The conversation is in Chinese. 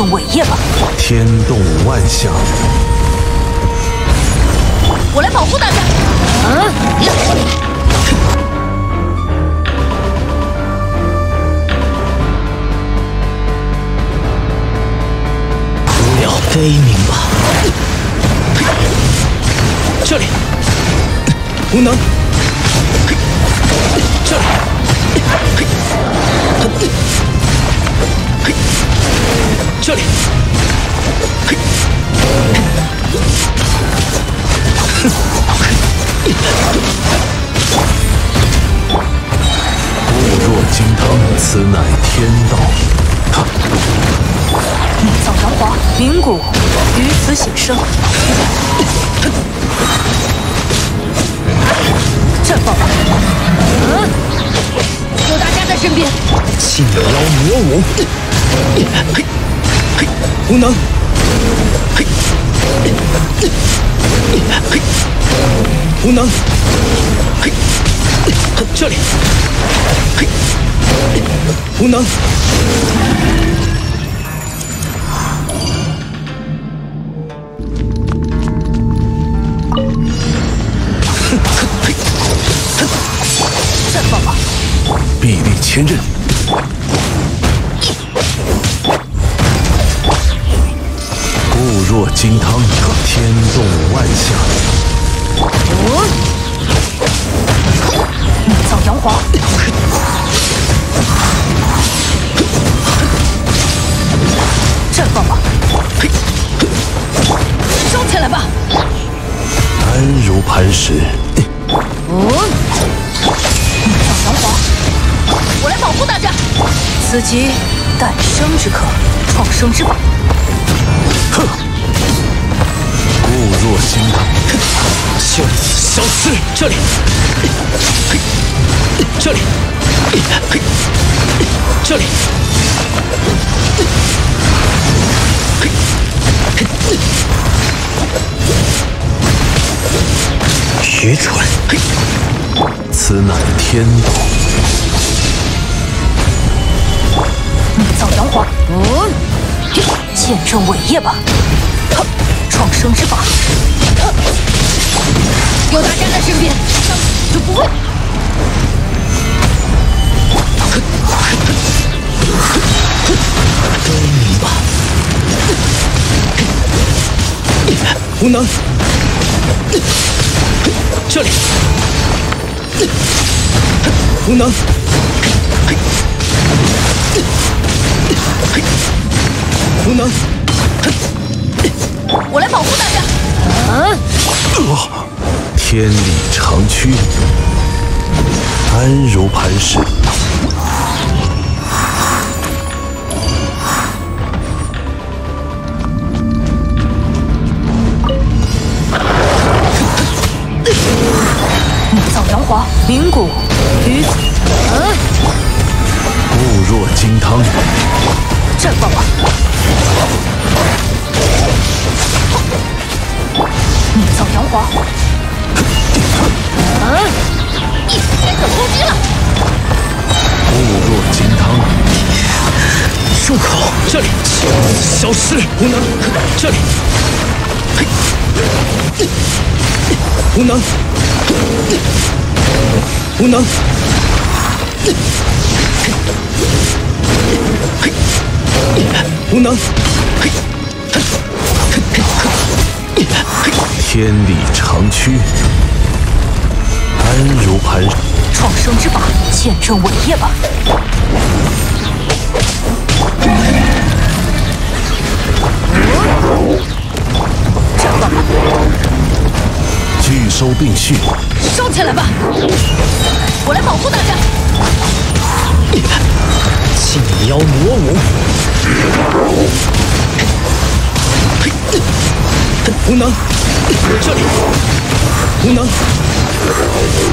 证伟业吧！ 天动万象， 我来保护大家。 不要悲鸣吧！这里，无能。这里，这里， 固若金汤，此乃天道。 密藏阳华，冥谷于此显生。绽放吧！有大家在身边。 信妖魔舞，无能。无能。这里，无能。 绽放吧！ 臂力千仞，固若金汤，天动万象。 密藏阳华，绽放吧！烧起来吧！ 安如磐石。 密藏阳华，我来保护大家。此即诞生之刻，创生之法。 哼！固若金汤， 就此消失。这里，这里，这里，愚蠢！ 此乃天道。 密藏阳华，见证伟业吧！创生之法，有大家在身边，就不会。 悲鸣吧！无能。这里，无能。无能。 我来保护大家。 天理长驱，安如磐石。 密藏阳华，冥谷于此。 固若金汤， 绽放吧！密藏阳华，该可攻击了！ 固若金汤， 入口，这里，消失，无能，这里，无能，无能，无能， 天理长驱，安如磐石。 创生之法，见证伟业吧！绽放吧！ 拒收并蓄， 烧起来吧！我来保护大家。 信妖魔舞，无能。这里，无能。